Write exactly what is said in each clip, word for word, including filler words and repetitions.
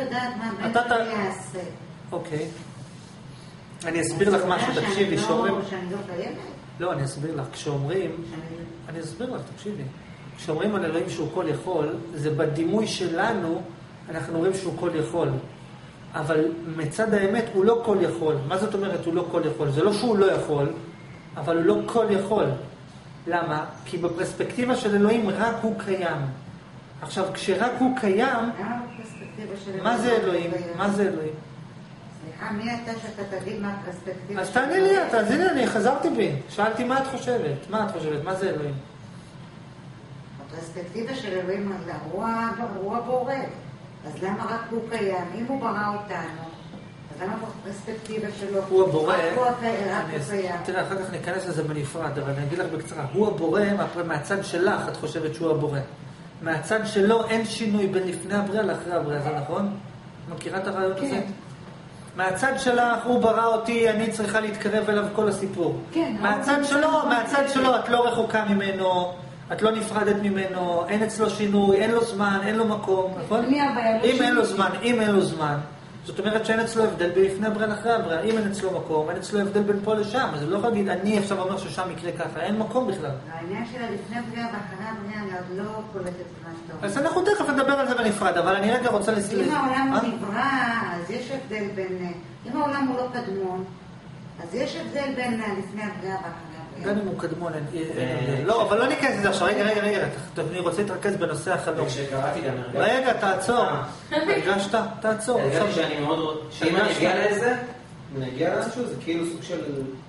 לדעת מה בן שלי יעשה. אוקיי. אני אסביר לך משהו, תקשיבי, שאומרים... שאני לא קיימת? לא, אני אסביר לך. כשאומרים... אני אסביר לך, תקשיבי. כשאומרים על אלוהים שהוא כל יכול, זה בדימוי שלנו, אנחנו רואים שהוא כל יכול. אבל מצד האמת הוא לא כל יכול. מה זאת אומרת הוא לא כל יכול? זה לא שהוא לא יכול, אבל הוא לא כל יכול. למה? כי בפרספקטיבה של אלוהים רק הוא קיים. עכשיו, כשרק הוא קיים, מה זה אלוהים? מה זה אלוהים? סליחה, מי אתה שאתה תגיד מה הפרספקטיבה? אז תעני לי, תעני לי, אני חזרתי בי. שאלתי מה את חושבת? מה את חושבת? מה זה אלוהים? הפרספקטיבה של אלוהים הוא הבורא. אז למה רק הוא קיים? אם הוא ברא אותנו, אז למה הפרספקטיבה שלו? הוא הבורא. רק הוא קיים. תראה, אחר כך ניכנס לזה בנפרד, אבל אני אגיד לך בקצרה. הוא הבורא, מהצד שלך את חושבת שהוא הבורא. מהצד שלו אין שינוי בין לפני הבריאה לאחרי הבריאה, זה נכון? מכירה את הרעיון הזה? כן. מהצד שלך, הוא ברא אותי, אני צריכה להתקרב אליו כל הסיפור. כן. מהצד שלו, מהצד שלו, את לא רחוקה ממנו, את לא נפרדת ממנו, אין אצלו שינוי, אין לו זמן, אין לו מקום, נכון? אם אין לו זמן, אם אין לו זמן, זאת אומרת שאין אצלו הבדל בלפני הבריאה לאחרי הבריאה. אם אין אצלו מקום, אין אצלו הבדל בין פה לשם. אז לא יכול להגיד, אני עכשיו אומר ששם יקרה ככה, אין מקום בכלל. העניין שלה לפני הבריאה ואחרי הבריאה, אני עוד לא קולטת מה שאתה אומר. אז אנחנו תכף נדבר על זה בנפרד, אבל אני רגע רוצה לסלח. אם העולם הוא נברא, אז יש הבדל בין... אם העולם הוא לא קדמון, אז יש הבדל בין לפני הבריאה ואחרי הבריאה. גם אם הוא קדמון, לא, אבל לא ניכנס לזה עכשיו. רגע, רגע, רגע, אני רוצה להתרכז בנושא החלום. רגע, תעצור. הרגשת? תעצור. הרגשתי שאני מאוד... שאם אני אגיע לזה, אני אגיע למשהו, זה כאילו סוג של...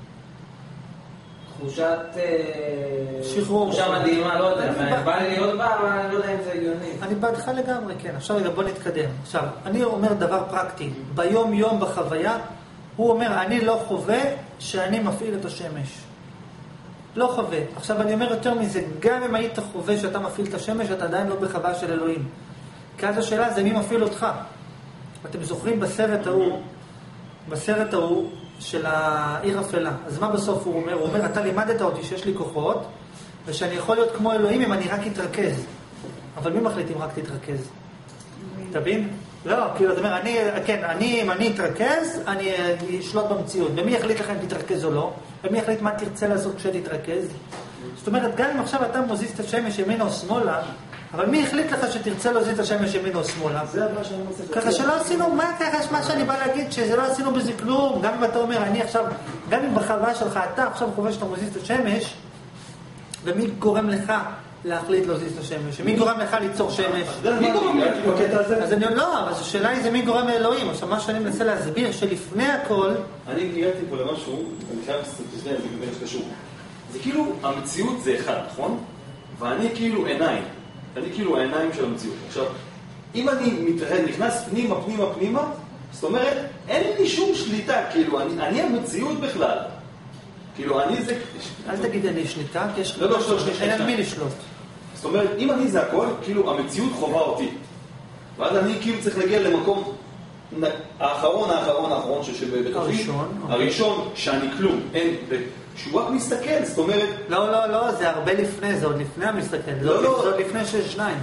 תחושת... שחרור. תחושה מדהימה, לא יודע. בא לי להיות בה, אבל אני לא יודע אם זה הגיוני. אני בעדך לגמרי, כן. עכשיו רגע, בוא נתקדם. עכשיו, אני אומר דבר פרקטי. ביום יום בחוויה, הוא אומר, אני לא חווה שאני מפעיל את השמש. לא חווה. עכשיו אני אומר יותר מזה, גם אם היית חווה שאתה מפעיל את השמש, אתה עדיין לא בחוויה של אלוהים. כי אז השאלה זה מי מפעיל אותך. אתם זוכרים בסרט ההוא, בסרט ההוא של העיר אפלה. אז מה בסוף הוא אומר? הוא אומר, אתה לימדת אותי שיש לי כוחות, ושאני יכול להיות כמו אלוהים אם אני רק אתרכז. אבל מי מחליט אם רק תתרכז? תבין? לא, כאילו, זאת אומרת, אני, כן, אני, אם אני אתרכז, אני אשלוט במציאות. ומי יחליט לך אם תתרכז או לא? ומי יחליט מה תרצה לעשות כשתתרכז? זאת אומרת, גם אם עכשיו אתה מוזיז את השמש ימינה או שמאלה, אבל מי החליט לך שתרצה להוזיז את השמש ימינה או שמאלה? זה הבא שאני רוצה... ככה שלא עשינו, מה ככה, מה שאני בא להגיד, שזה לא עשינו בזה כלום. גם אם אתה אומר, אני עכשיו, גם אם בחוויה שלך, אתה עכשיו חווה שאתה מוזיז את השמש, ומי גורם לך להחליט להוזיז את השמש? מי גורם לך ליצור שמש? מי גורם לך בקטע הזה? אז אני לא, אבל השאלה היא זה מי גורם לאלוהים. עכשיו מה שאני מנסה להסביר, שלפני הכל... אני הגעתי פה למשהו, אני חייב לסתכל, זה קשור. זה כאילו, המציאות זה אחד, נכון? ואני כאילו עיניים. אני כאילו העיניים של המציאות. עכשיו, אם אני מתרחד, נכנס פנימה, פנימה, פנימה, זאת אומרת, אין לי שום שליטה, כאילו, אני, אני המציאות בכלל. כאילו, אני זה... אל תגיד אני שליטה, כי יש... לא, לא, לא, שליטה. אין על מי לשלוט. זאת אומרת, אם אני זה הכל, כאילו, המציאות חובה אותי. ואז אני כאילו צריך להגיע למקום האחרון, האחרון, האחרון שבתוכי. הראשון. הראשון, שאני כלום. אין... שהוא רק מסתכל, זאת אומרת... לא, לא, לא, זה הרבה לפני, זה עוד לפני המסתכל. לא, לא. זה עוד לפני שיש שניים.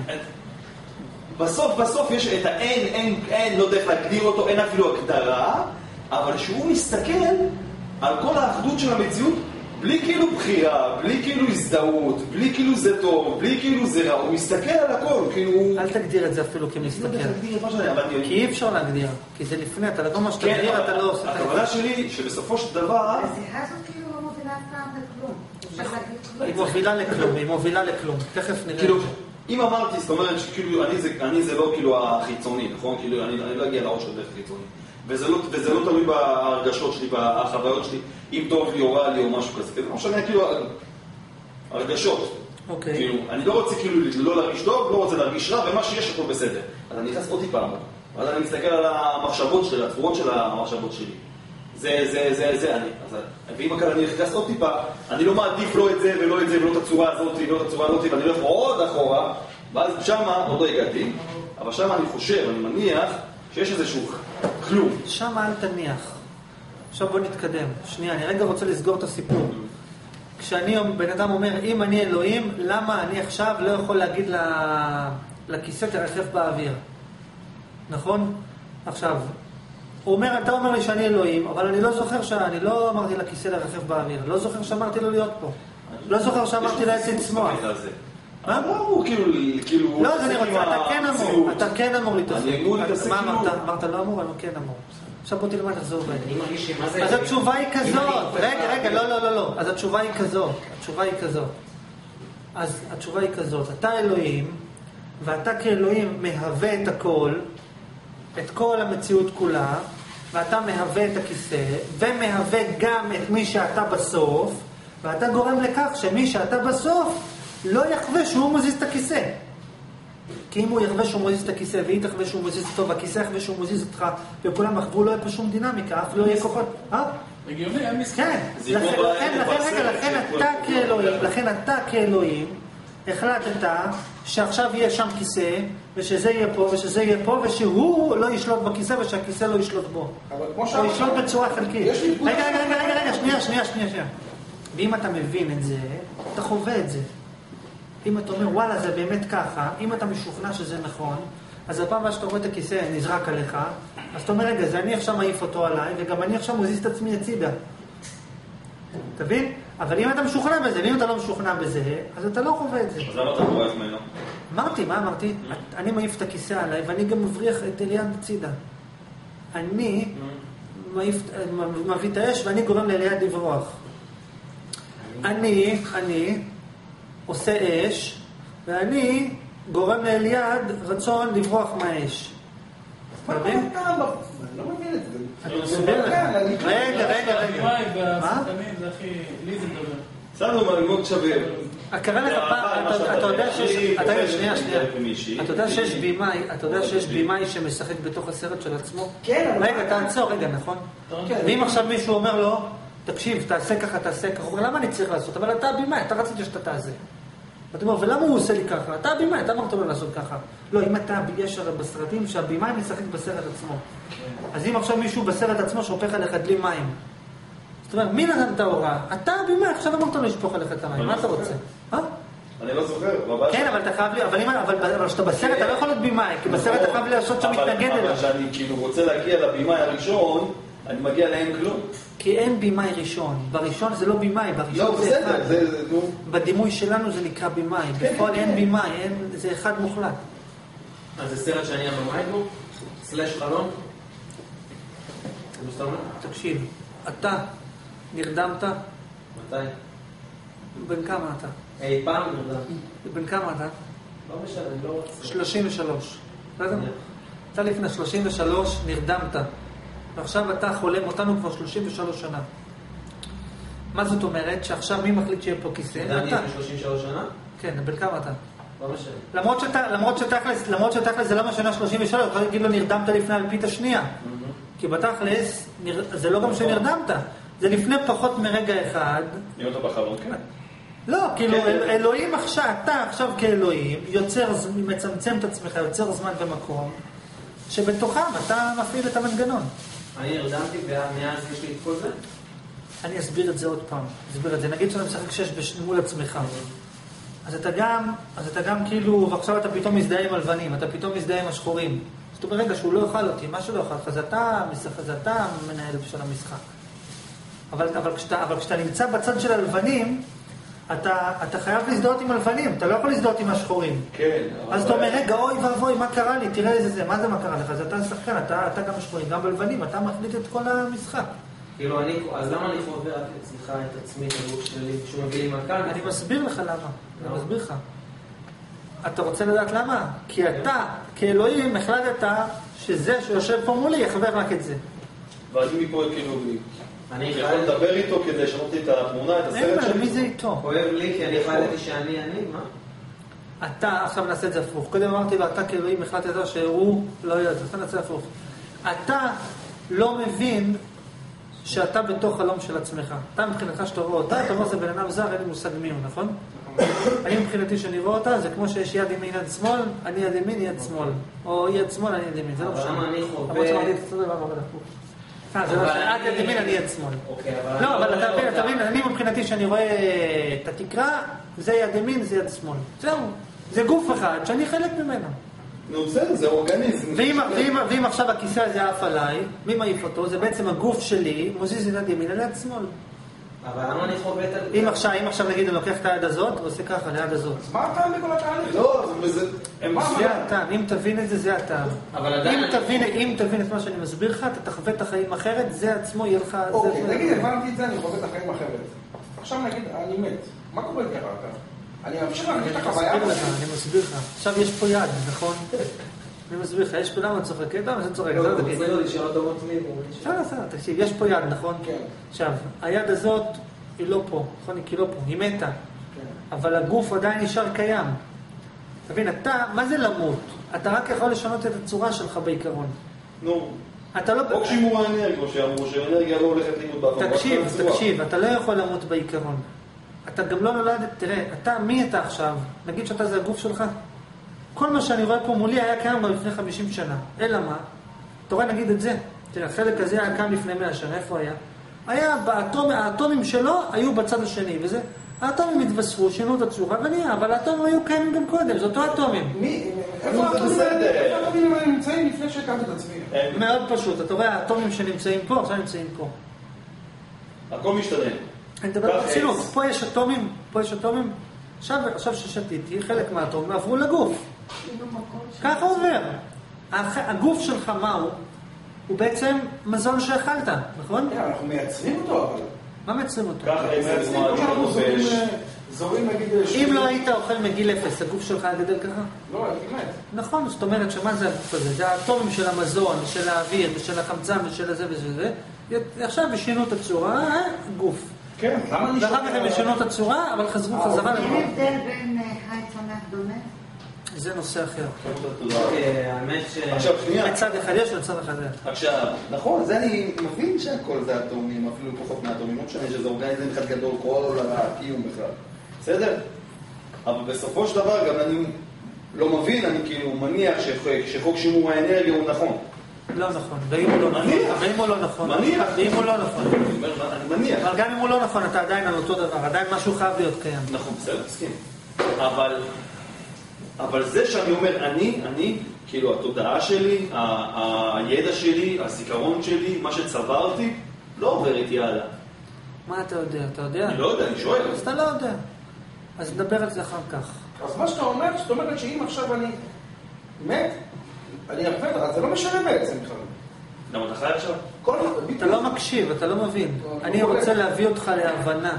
בסוף, בסוף יש את האין, אין, אין, לא יודע איך להגדיר אותו, אין אפילו הגדרה, אבל שהוא מסתכל על כל האחדות של המציאות, בלי כאילו בחירה, בלי כאילו הזדהות, בלי כאילו זה טוב, בלי כאילו זה רע, הוא מסתכל על הכל, כאילו... אל תגדיר את זה אפילו כמסתכל. כי אי אפשר להגדיר, כי זה לפני, אתה לא מה שתגדיר, אתה לא עושה את זה. הכוונה שלי, שבסופו של דבר... הזירה הזאת כאילו לא מובילה אף פעם לכלום. היא מובילה לכלום, היא מובילה לכלום. תכף נראה. כאילו, אם אמרתי, זאת אומרת שכאילו אני זה לא כאילו החיצוני, נכון? כאילו אני לא אגיע לראש של דרך חיצוני. וזה לא, וזה לא תלוי בהרגשות שלי, בחוויות שלי, אם טוב לי או רע לי או משהו כזה. זה משנה כאילו הרגשות. אוקיי. כאילו, אני לא רוצה כאילו לא להרגיש טוב, לא רוצה להרגיש רע, ומה שיש הכל בסדר. אז אני נכנס עוד טיפה עמוק. ואז אני מסתכל על המחשבות שלי, התפורות של המחשבות שלי. זה, זה, זה, זה אני. אז, ואם הכלל אני נכנס עוד טיפה, אני לא מעדיף לא את זה ולא את זה ולא את הצורה הזאת ולא את הצורה הזאת, ואני הולך עוד אחורה, ואז שמה עוד לא הגעתי, אבל שמה אני חושב, אני מניח, שיש איזשהו כלום. שם אל תניח. עכשיו בוא נתקדם. שנייה, אני רגע רוצה לסגור את הסיפור. כשאני, בן אדם אומר, אם אני אלוהים, למה אני עכשיו לא יכול להגיד לכיסא תרחף באוויר? נכון? עכשיו, הוא אומר, אתה אומר לי שאני אלוהים, אבל אני לא זוכר שאני לא אמרתי לכיסא לרחף באוויר, לא זוכר שאמרתי לו להיות פה. לא זוכר שאמרתי לעץ לצמוח. מה? הוא כאילו... לא, אז אני רוצה, אתה כן אמור, אתה כן אמור להתעסק. אני אמור להתעסק מה כאילו... אמרת? אמרת לא אמור, אני כן אמור. עכשיו בוא תלמד איך זה עובד. אני מרגיש שמה זה... אז התשובה היא כזאת. רגע, רגע, לא, לא, לא, לא. אז התשובה היא כזאת. התשובה היא כזאת. אז התשובה היא כזאת. אתה אלוהים, ואתה כאלוהים מהווה את הכל, את כל המציאות כולה, ואתה מהווה את הכיסא, ומהווה גם את מי שאתה בסוף, ואתה גורם לכך שמי שאתה בסוף לא יחווה שהוא מזיז את הכיסא. כי אם הוא יחווה שהוא מזיז את הכיסא, והיא תחווה שהוא מזיז אותו, והכיסא יחווה שהוא מזיז אותך, וכולם יחוו, לא יהיה פה שום דינמיקה, אף לא יהיה כוחות. אה? הגיוני, אין מסכים. כן, לכן, רגע, לכן אתה כאלוהים, לכן אתה כאלוהים, החלטת שעכשיו יהיה שם כיסא, ושזה יהיה פה, ושזה יהיה פה, ושהוא לא ישלוט בכיסא, ושהכיסא לא ישלוט בו. או ישלוט בצורה חלקית. רגע, רגע, רגע, רגע, רגע, שנייה, שנייה, שנייה, שנייה. ואם אתה מבין את זה, אתה חווה את זה. אם אתה אומר, וואלה, זה באמת ככה, אם אתה משוכנע שזה נכון, אז הפעם הבאה שאתה רואה את הכיסא נזרק עליך, אז אתה אומר, רגע, זה אני עכשיו מעיף אותו עליי, וגם אני עכשיו מוזיז את עצמי הצידה. תבין? אבל אם אתה משוכנע בזה, ואם אתה לא משוכנע בזה, אז אתה לא חווה את זה. אז למה אתה בורח ממנו? אמרתי, מה אמרתי? אני מעיף את הכיסא עליי, ואני גם מבריח את אליעד הצידה. אני מביא את האש, ואני גורם לאליעד לברוח. אני, אני עושה אש, ואני גורם לאליעד רצון לברוח מהאש. אתה מבין? אני לא מבין את זה. אני מסביר לך. רגע, רגע, רגע. מה? זה הכי... לי זה מדבר. שמנו מה ללמוד שווה. הקרא לך פעם, אתה יודע שיש... אתה יודע, שנייה, שנייה. אתה יודע שיש בימאי, אתה יודע שיש בימאי שמשחק בתוך הסרט של עצמו? כן. רגע, תעצור, רגע, נכון? ואם עכשיו מישהו אומר לו, תקשיב, תעשה ככה, תעשה ככה, הוא אומר, למה אני צריך לעשות? אבל אתה בימאי, אתה רצית שאתה תעשה. אתה אומר, ולמה הוא עושה לי ככה? אתה בימאי, אתה אמרת לו לעשות ככה. לא, אם אתה יש בסרטים שהבימאי משחק בסרט עצמו. אז אם עכשיו מישהו בסרט עצמו שופך עליך דלי מים, זאת אומרת, מי נתן את ההוראה? אתה בימאי, עכשיו אמרת לו לשפוך עליך את המים, מה אתה רוצה? אני לא זוכר. כן, אבל אתה חייב לי, אבל כשאתה בסרט אתה לא יכול להיות בימאי, כי בסרט אתה חייב לעשות שם מתנגד אליו. אבל כשאני כאילו רוצה להגיע לבימאי הראשון, אני מגיע להם כלום. כי אין בימאי ראשון. בראשון זה לא בימאי, בראשון זה אחד. בדימוי שלנו זה נקרא בימאי. בפועל אין בימאי, זה אחד מוחלט. אז זה סרט שאני הבמאי בו? סלש חלום? תקשיב, אתה נרדמת? מתי? בן כמה אתה? אי פעם נרדמת. בן כמה אתה? לא משנה, אני לא רוצה. שלושים ושלוש. אתה לפני שלושים ושלוש נרדמת. ועכשיו אתה חולם אותנו כבר שלושים ושלוש שנה. מה זאת אומרת? שעכשיו מי מחליט שיהיה פה כיסא? אתה נהיה ב-שלושים ושלוש שנה? כן, בן כמה אתה? לא משנה. למרות שאתה, למרות שתכלס, למרות שתכלס זה לא משנה שלושים ושלוש, אתה יכול להגיד לו נרדמת לפני אלפית השנייה. כי בתכלס, זה לא גם שנרדמת, זה לפני פחות מרגע אחד. נראה אותו בחלום, כן. לא, כאילו אלוהים עכשיו, אתה עכשיו כאלוהים, יוצר, מצמצם את עצמך, יוצר זמן ומקום, שבתוכם אתה מפעיל את המנגנון. אני נרדמתי ומאז יש לי את כל זה? אני אסביר את זה עוד פעם, אסביר את זה. נגיד שאתה משחק שש מול עצמך. אז אתה גם, אז אתה גם כאילו, ועכשיו אתה פתאום מזדהה עם הלבנים, אתה פתאום מזדהה עם השחורים. זאת אומרת, רגע, שהוא לא יאכל אותי, מה שלא יאכל אותך, אז אתה, אז אתה מנהל של המשחק. אבל, אבל, כשאתה, אבל כשאתה נמצא בצד של הלבנים, אתה, אתה חייב להזדהות עם הלבנים, אתה לא יכול להזדהות עם השחורים. כן. אז אתה אומר, רגע, אוי ואבוי, מה קרה לי? תראה איזה זה, מה זה מה קרה לך? אז אתה שחקן, אתה, אתה גם השחורים, גם בלבנים, אתה מחליט את כל המשחק. כאילו, אני, אז למה אני חווה רק אצלך את עצמי, את הגוף שלי, כשהוא מביא לי מכה? אני מסביר לך למה, אני מסביר לך. אתה רוצה לדעת למה? כי אתה, כאלוהים, החלטת שזה שיושב פה מולי יחווה רק את זה. ואני מפה כאילו, אני יכול לדבר איתו כדי לשנות את התמונה, את הסרט אין שלי? מה, מי זה איתו? כואב לי כי אני החלטתי שאני אני, מה? אתה, עכשיו נעשה את זה הפוך. קודם אמרתי לו, אתה כאלוהים החלטת שהוא לא יודע, אז אתה נעשה הפוך. אתה לא מבין שאתה בתוך חלום של עצמך. אתה מבחינתך שאתה רואה אותה, אתה אומר זה בן אדם זר, אין לי מושג מי הוא, נכון? אני מבחינתי שאני רואה אותה, זה כמו שיש יד ימין יד שמאל, אני יד ימין יד שמאל. או יד שמאל, אני יד ימין, זה לא משנה. אבל למה אני חווה... אבל שמאלי, זה לא דבר אבל הפוך. אה, זה לא משנה, את יד ימין, אני יד שמאל. אוקיי, אבל... לא, אבל אתה מבין, אתה מבין, אני מבחינתי שאני רואה את התקרה, זה יד ימין, זה יד שמאל. זהו, זה גוף אחד שאני חלק ממנו. נו בסדר, זה אורגניזם. ואם, ואם, ואם עכשיו הכיסא הזה עף עליי, מי מעיף אותו? זה בעצם הגוף שלי, מוזיז את יד ימינה ליד שמאל. אבל למה אני חווה את ה... אם עכשיו, אם עכשיו נגיד אני לוקח את היד הזאת, ועושה ככה ליד הזאת. אז מה הטעם בכל התהליך? לא, זה... זה הטעם, אם תבין את זה, זה הטעם. אבל עדיין... אם תבין, אם תבין את מה שאני מסביר לך, אתה תחווה את החיים אחרת, זה עצמו יהיה לך... אוקיי, נגיד, הבנתי את זה, אני חווה את החיים אחרת. עכשיו נגיד, אני מת. מה קורה אם קראת? אני ממשיך להגיד את החוויה. אני מסביר לך. עכשיו יש פה יד, נכון? אני מסביר לך, יש פה למה צוחק, למה זה צוחק? לא, אתה מצליח לו לשאול אותו מוצמי. בסדר, בסדר, תקשיב, יש פה יד, נכון? כן. עכשיו, היד הזאת היא לא פה, נכון? היא כאילו פה, היא מתה. אבל הגוף עדיין נשאר קיים. תבין, אתה, מה זה למות? אתה רק יכול לשנות את הצורה שלך בעיקרון. נו. אתה לא... חוק שימור האנרגיה, כמו שאמרו, שהאנרגיה לא הולכת לימוד באחר. תקשיב, תקשיב, אתה לא יכול למות בעיקרון. אתה גם לא נולד, תראה, אתה, מי אתה עכשיו? נגיד שאתה זה הגוף שלך? כל מה שאני רואה פה מולי היה קיים לפני חמישים שנה. אלא מה? אתה רואה, נגיד את זה. תראה, החלק הזה היה קם לפני מאה שנה, איפה היה? היה באטום, האטומים שלו היו בצד השני, וזה, האטומים התווספו, שינו את הצורה ונהיה, אבל האטומים היו קיימים גם קודם, זה אותו האטומים. מי? איפה האטומים האלה נמצאים לפני שהקמת את עצמי? מאוד פשוט, אתה רואה, האטומים שנמצאים פה, עכשיו נמצאים פה. הכל משתנה. אני מדבר בצילות, פה יש אטומים, פה יש אטומים, עכשיו, עכשיו ששתיתי, חלק מהאטומים עברו לגוף. ככה עובר. הגוף שלך מהו? הוא בעצם מזון שאכלת, נכון? כן, אנחנו מייצרים אותו, אבל... מה מייצרים אותו? ככה מייצרים כמו שאנחנו זורים, נגיד... אם לא היית אוכל מגיל אפס, הגוף שלך היה גדל ככה? לא, אני מת. נכון, זאת אומרת שמה זה הגוף הזה? זה האטומים של המזון, של האוויר, ושל החמצן, ושל הזה ושל זה. עכשיו השינו את הצורה, גוף. כן, למה אני... ואחר כך הם השינו את הצורה, אבל חזרו חזרה אין לגוף. הבדל בין חי צומח דומה? זה נושא אחר. האמת ש... עכשיו, שנייה. מצד אחד יש וצד אחד אין. עכשיו, נכון, זה אני מבין שהכל זה אטומים, אפילו פחות מהאטומים, לא משנה שזה אורגניזם אחד גדול, כל הקיום בכלל. בסדר? אבל בסופו של דבר גם אני לא מבין, אני כאילו מניח שחוק שימור האנרגיה הוא נכון. לא נכון, ואם הוא לא נכון, ואם הוא לא נכון, מניח. ואם הוא לא נכון. אני מניח. אבל גם אם הוא לא נכון, אתה עדיין על אותו דבר, עדיין משהו חייב להיות קיים. נכון, בסדר, מסכים. אבל, אבל זה שאני אומר, אני, אני, כאילו התודעה שלי, ה- ה- הידע שלי, הזיכרון שלי, מה שצברתי, לא עובר איתי הלאה. מה אתה יודע? אתה יודע? אני לא יודע, אני שואל. אז אתה לא יודע. אז נדבר על זה אחר כך. אז מה שאתה אומר, זאת אומרת שאם עכשיו אני מת, אני ארפד, אז זה לא משנה בעצם בכלל. למה אתה חי עכשיו? כל... אתה לא מקשיב, אתה לא מבין. אני רוצה להביא אותך להבנה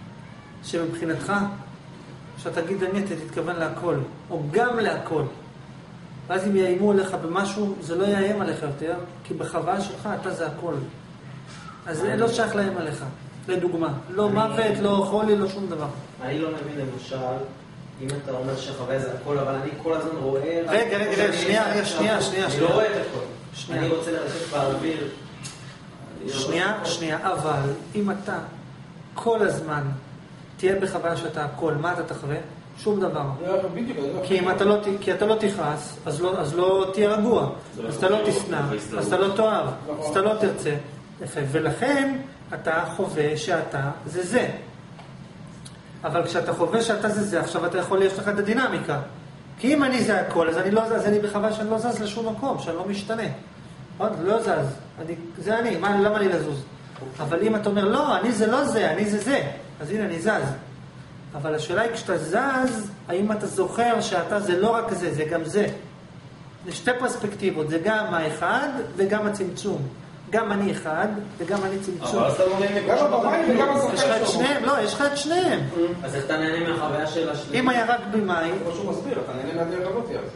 שמבחינתך, שאתה תגיד אני, אתה תתכוון להכל, או גם להכל. ואז אם יאיימו עליך במשהו, זה לא יאיים עליך יותר, כי בחוויה שלך אתה זה הכל. אז זה לא שייך להם עליך. לדוגמה, לא מוות, לא חולי, לא שום דבר. אני לא מבין למשל, אם אתה אומר שחוויה זה הכל, אבל אני כל הזמן רואה... רגע, רגע, רגע, שנייה, שנייה, שנייה. אני לא רואה את הכל. שנייה. אני רוצה לרשת באוויר. שנייה, שנייה, אבל אם אתה כל הזמן תהיה בחוויה שאתה הכל, מה אתה תחווה? שום דבר. כי אם אתה לא, כי אתה לא תכעס, אז לא, אז לא תהיה רגוע. אז אתה לא תשנא, אז אתה לא תאהב, אז אתה לא תרצה. יפה. ולכן אתה חווה שאתה זה זה. אבל כשאתה חווה שאתה זה זה, עכשיו אתה יכול, יש לך את הדינמיקה. כי אם אני זה הכל, אז אני לא זז, אני בחוויה שאני לא זז לשום מקום, שאני לא משתנה. עוד לא זז. אני, זה אני, מה, למה לי לזוז? אבל אם אתה אומר, לא, אני זה לא זה, אני זה זה, אז הנה, אני זז. אבל השאלה היא, כשאתה זז, האם אתה זוכר שאתה זה לא רק זה, זה גם זה. זה שתי פרספקטיבות, זה גם האחד וגם הצמצום. גם אני אחד וגם אני צמצום. אבל אתה לא נהנה גם במים וגם יש לך את שניהם, לא, יש לך את שניהם. אז איך אתה נהנה מהחוויה של השני? אם היה רק במים, כמו שהוא מסביר, אתה נהנה מהדרך הזאת אז.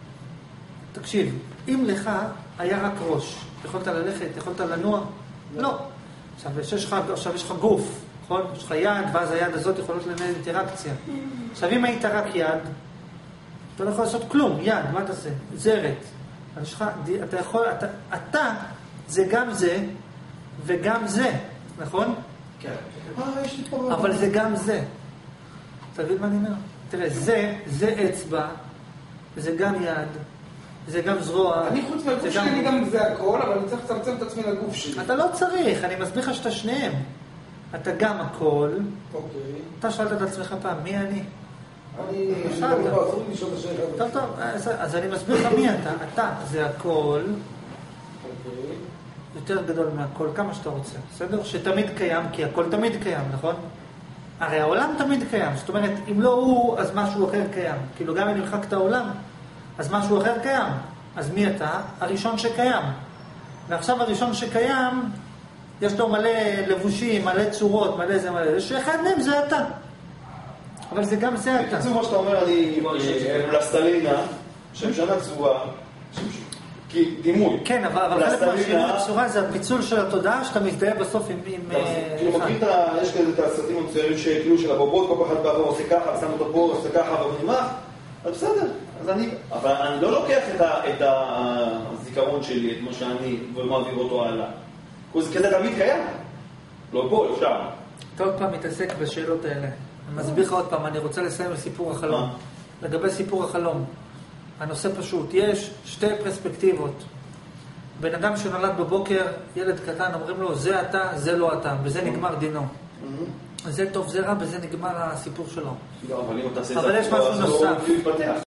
תקשיב, אם לך היה רק ראש, יכולת ללכת, יכולת לנוע? לא. עכשיו יש לך, עכשיו יש לך גוף, נכון? יש לך יד, ואז היד הזאת יכולות לנהל אינטראקציה. עכשיו אם היית רק יד, אתה לא יכול לעשות כלום, יד, מה אתה עושה? זרת. אז יש לך, אתה יכול, אתה, אתה זה גם זה וגם זה, נכון? כן. יש לי פה... אבל זה גם זה. אתה מבין מה אני אומר? תראה, זה, זה אצבע, זה גם יד, זה גם זרוע. אני חוץ מהגוף שלי, אני גם זה הכל, אבל אני צריך לצמצם את עצמי לגוף שלי. אתה לא צריך, אני מסביר לך שאתה שניהם. אתה גם הכל. אוקיי. אתה שאלת את עצמך פעם, מי אני? אני... שאלת. אסור לי לשאול את השאלה. טוב, טוב, אז, אז אני מסביר לך מי אתה. אתה זה הכל אוקיי. יותר גדול מהכל, כמה שאתה רוצה. בסדר? שתמיד קיים, כי הכל תמיד קיים, נכון? הרי העולם תמיד קיים. זאת אומרת, אם לא הוא, אז משהו אחר קיים. כאילו גם אם נמחק את העולם, אז משהו אחר קיים. אז מי אתה? הראשון שקיים. ועכשיו הראשון שקיים, יש לו מלא לבושים, מלא צורות, מלא זה מלא, שאחד מהם זה אתה. אבל זה גם זה אתה. בקיצור, מה שאתה אומר, אני פלסטלינה, שמשנה צורה, כי דימוי. כן, אבל חלק מהשינוי הצורה זה הפיצול של התודעה, שאתה מזדהה בסוף עם... כאילו מכיר את ה... יש כזה את הסרטים המצוירים שכאילו של הבובות, כל אחד בעבר עושה ככה, שם אותו פה, עושה ככה, ונמח, אז בסדר. אז אני... אבל אני לא לוקח את הזיכרון שלי, את מה שאני, ומעביר אותו הלאה. כי זה תמיד קיים. לא פה, לא שם. אתה עוד פעם מתעסק בשאלות האלה. אני מסביר לך עוד פעם, אני רוצה לסיים לסיפור החלום. לגבי סיפור החלום. הנושא פשוט, יש שתי פרספקטיבות. בן אדם שנולד בבוקר, ילד קטן, אומרים לו, זה אתה, זה לא אתה, וזה נגמר דינו. זה טוב, זה רע, וזה נגמר הסיפור שלו. אבל אם אתה עושה את אבל יש משהו נוסף.